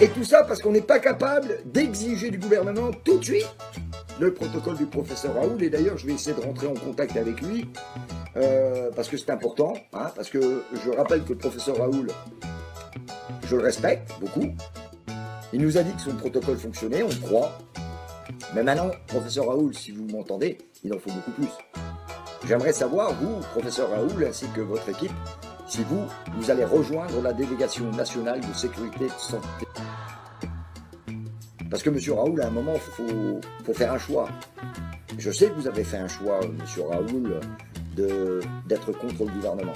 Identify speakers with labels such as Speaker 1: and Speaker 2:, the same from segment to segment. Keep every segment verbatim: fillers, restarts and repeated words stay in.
Speaker 1: Et tout ça parce qu'on n'est pas capable d'exiger du gouvernement tout de suite le protocole du professeur Raoul. Et d'ailleurs, je vais essayer de rentrer en contact avec lui, euh, parce que c'est important, hein, parce que je rappelle que le professeur Raoul, je le respecte beaucoup. Il nous a dit que son protocole fonctionnait, on le croit. Mais maintenant, professeur Raoul, si vous m'entendez, il en faut beaucoup plus. J'aimerais savoir, vous, professeur Raoul, ainsi que votre équipe, si vous, vous allez rejoindre la délégation nationale de sécurité et de santé. Parce que M. Raoul, à un moment, il faut, faut faire un choix. Je sais que vous avez fait un choix, M. Raoul, d'être contre le gouvernement.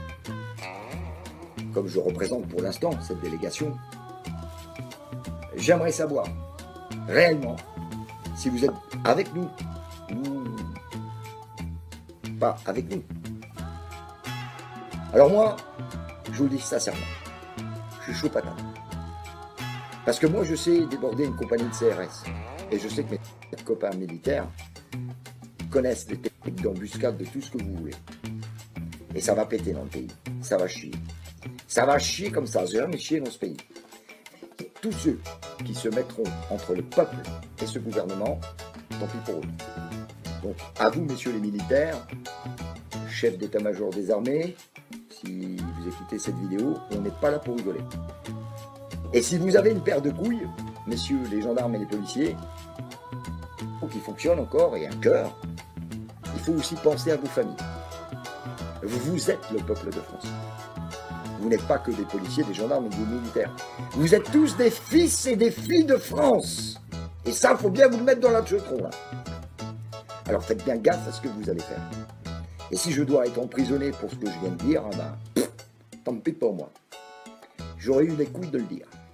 Speaker 1: Comme je représente pour l'instant cette délégation, j'aimerais savoir, réellement, si vous êtes avec nous ou pas avec nous. Alors moi, je vous le dis sincèrement, je suis chaud patate. Parce que moi, je sais déborder une compagnie de C R S. Et je sais que mes copains militaires connaissent les techniques d'embuscade de tout ce que vous voulez. Et ça va péter dans le pays. Ça va chier. Ça va chier comme ça. J'ai jamais chié dans ce pays. Tous ceux qui se mettront entre le peuple et ce gouvernement, tant pis pour eux. Donc, à vous, messieurs les militaires, chefs d'état-major des armées, si vous écoutez cette vidéo, on n'est pas là pour rigoler. Et si vous avez une paire de couilles, messieurs les gendarmes et les policiers, il faut qu'ils fonctionnent encore, et un cœur, il faut aussi penser à vos familles. Vous, vous êtes le peuple de France. Vous n'êtes pas que des policiers, des gendarmes et des militaires. Vous êtes tous des fils et des filles de France. Et ça, il faut bien vous le mettre dans la jetron, là. Alors faites bien gaffe à ce que vous allez faire. Et si je dois être emprisonné pour ce que je viens de dire, ah ben, pff, tant pis pour moi. J'aurais eu les couilles de le dire.